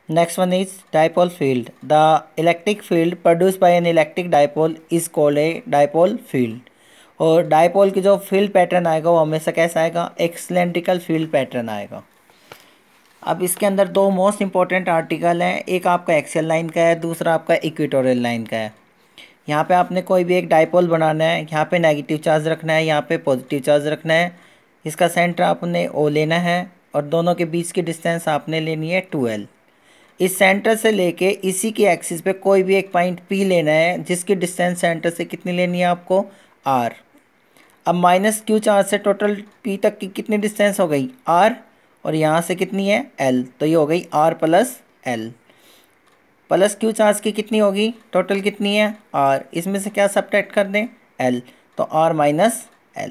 Next one is dipole field. The electric field produced by an electric dipole is called a dipole field. और dipole की जो field pattern आएगा वो हमेशा कैसा आएगा, एक सिलेंड्रिकल फील्ड पैटर्न आएगा। अब इसके अंदर दो मोस्ट इंपॉर्टेंट आर्टिकल हैं, एक आपका एक्सियल लाइन का है, दूसरा आपका इक्वेटोरियल लाइन का है। यहाँ पे आपने कोई भी एक डायपोल बनाना है, यहाँ पे नेगेटिव चार्ज रखना है, यहाँ पे पॉजिटिव चार्ज रखना है। इसका सेंटर आपने ओ लेना है और दोनों के बीच की डिस्टेंस आपने लेनी है 2L। इस सेंटर से लेके इसी की एक्सिस पे कोई भी एक पॉइंट P लेना है जिसकी डिस्टेंस सेंटर से कितनी लेनी है आपको, R। अब माइनस Q चार्ज से टोटल P तक की कितनी डिस्टेंस हो गई, R, और यहाँ से कितनी है, L, तो ये हो गई R plus L। Plus Q charge की कितनी होगी, टोटल कितनी है, R, इसमें से क्या सब्ट्रैक्ट कर दें, L, तो R माइनस L।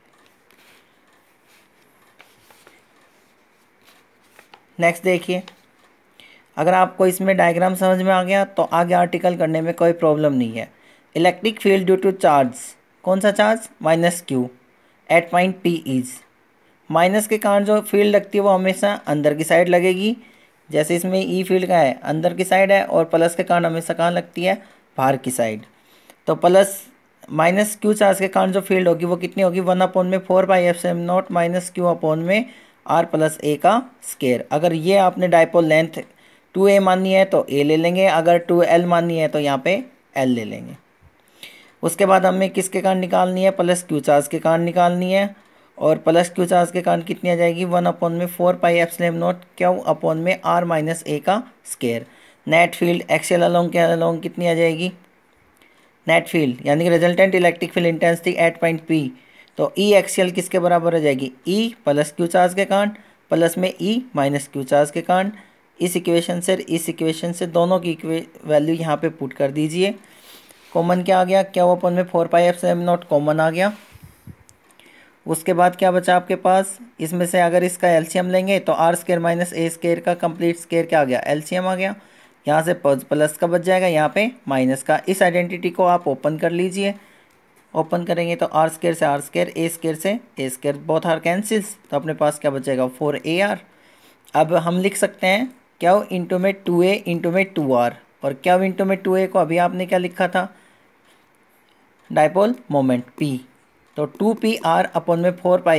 नेक्स्ट देखिए, अगर आपको इसमें डायग्राम समझ में आ गया तो आगे आर्टिकल करने में कोई प्रॉब्लम नहीं है। Electric field due to charge, कौन सा charge, minus Q at point P is. Minus के कारण जो फील्ड लगती है वो हमेशा अंदर की साइड लगेगी, जैसे इसमें ई फील्ड का है अंदर की साइड है, और प्लस के कारण हमेशा कहाँ लगती है, बाहर की साइड। तो प्लस माइनस Q चार्ज के कारण जो फील्ड होगी वो कितनी होगी, 1/4πε0 माइनस Q अपॉन में R प्लस A का स्केयर। अगर ये आपने डायपोल लेंथ 2A माननी है तो A ले लेंगे, अगर 2L माननी है तो यहाँ पे L ले लेंगे। उसके बाद हमें किसके कारण निकालनी है, प्लस Q चार्ज के कारण निकालनी है, और प्लस Q चार्ज के कारण कितनी आ जाएगी, 1/4πε0 Q अपॉन में R माइनस A का square. Net field axial along के अलोंग कितनी आ जाएगी, नेट फील्ड यानी कि resultant electric field intensity at point P, तो ई एक्सियल किसके बराबर हो जाएगी, E प्लस Q चार्ज के कारण प्लस में E माइनस Q चार्ज के कारण। इस इक्वेशन से दोनों की वैल्यू यहाँ पे पुट कर दीजिए। कॉमन क्या आ गया, क्या वो अपन में 4πε0 कॉमन आ गया। उसके बाद क्या बचा आपके पास, इसमें से अगर इसका एलसीएम लेंगे तो R square minus A square का कंप्लीट स्केयर क्या आ गया, एलसीएम आ गया। यहाँ से प्लस का बच जाएगा, यहाँ पे माइनस का। इस आइडेंटिटी को आप ओपन कर लीजिए। ओपन करेंगे तो आर स्केयर से आर स्केयर, ए स्केयर से A square, both R cancels, तो अपने पास क्या बचेगा, 4AR। अब हम लिख सकते हैं क्या इंटू में 2A इंटू में 2R, और क्या इंटू में 2A को अभी आपने क्या लिखा था, डायपोल मोमेंट P, तो 2PR अपॉन में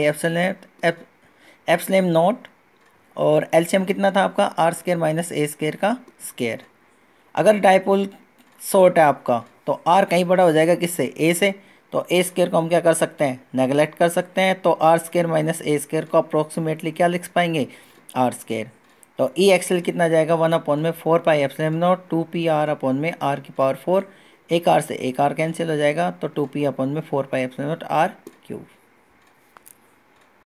4πε0, और एलसीएम कितना था आपका, R square minus A square का स्केयर। अगर डायपोल शॉर्ट है आपका तो आर कहीं बड़ा हो जाएगा किससे, ए से, तो ए स्केयर को हम क्या कर सकते हैं, नेगलेक्ट कर सकते हैं, तो R square minus A square को अप्रोक्सीमेटली क्या लिख पाएंगे, आर स्केयर। तो ई एक्सेल कितना जाएगा, 1/4πε0 2PR अपॉन में आर की पावर 4, एक आर से एक आर कैंसिल हो जाएगा, तो 2P अपॉन में 4πε0 R क्यूब।